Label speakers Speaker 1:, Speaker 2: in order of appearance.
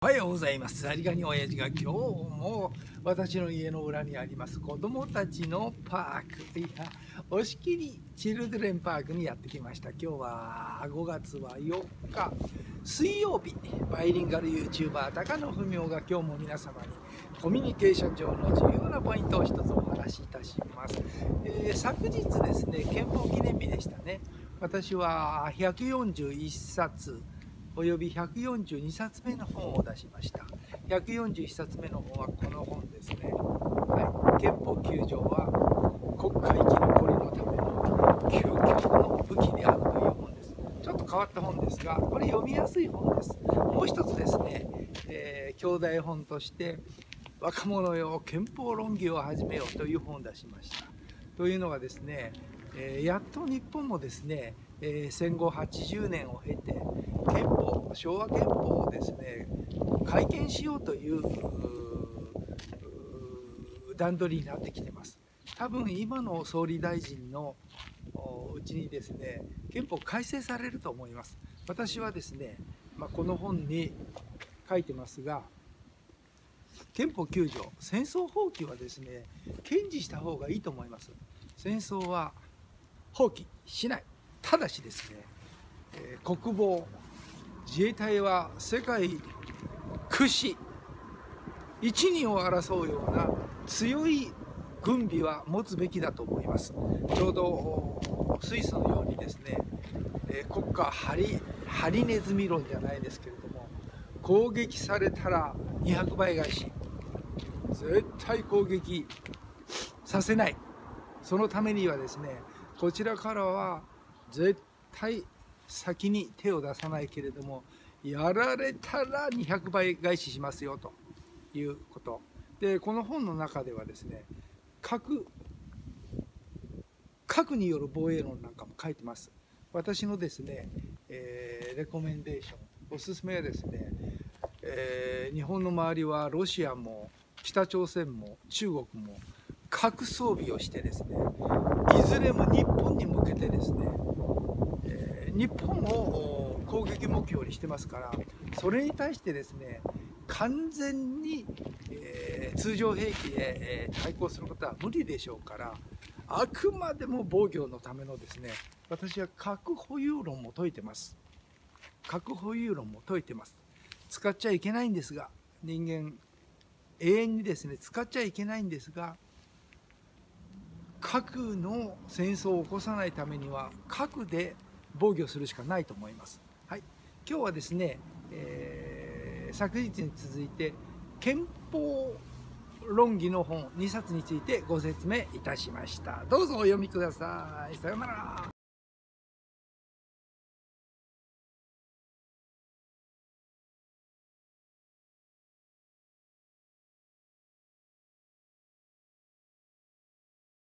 Speaker 1: はようございます。ザリガニ親父が今日も私の家の裏にあります子供たちのパーク、いや、押切チルドレンパークにやってきました。今日は5月は4日水曜日、バイリンガル YouTuber 高野文夫が今日も皆様にコミュニケーション上の重要なポイントを一つお話しいたします。昨日ですね、憲法記念日でしたね。私は141冊および142冊目の本を出しました。141冊目の本はこの本ですね。はい、憲法9条は国家生き残りのための究極の武器であるという本です。ちょっと変わった本ですが、これ読みやすい本です。もう一つですね、兄弟本として若者よ憲法論議を始めようという本を出しました。というのはですね、やっと日本もですね、戦後80年を経て昭和憲法をですね改憲しようという段取りになってきてます。多分今の総理大臣のうちにですね憲法改正されると思います。私はですね、この本に書いてますが、憲法9条戦争放棄はですね堅持した方がいいと思います。戦争は放棄しない。ただしですね、国防自衛隊は世界屈指一二を争うような強い軍備は持つべきだと思います。ちょうどスイスのようにですね、国家ハリネズミ論じゃないですけれども、攻撃されたら200倍返し、絶対攻撃させない。そのためにはですね、こちらからは絶対先に手を出さないけれども、やられたら200倍返ししますよということで、この本の中ではですね、核による防衛論なんかも書いてます。私のですね、レコメンデーション、おすすめはですね、日本の周りはロシアも北朝鮮も中国も核装備をしてですね、いずれも日本に向けてですね、日本を攻撃目標にしてますから、それに対してですね完全に、通常兵器で、対抗することは無理でしょうから、あくまでも防御のためのですね、私は核保有論も説いてます。核保有論も説いてます。使っちゃいけないんですが、人間永遠にですね使っちゃいけないんですが、核の戦争を起こさないためには核で防御するしかないと思います。はい、今日はですね、昨日に続いて憲法論議の本2冊についてご説明いたしました。どうぞお読みください。さようなら。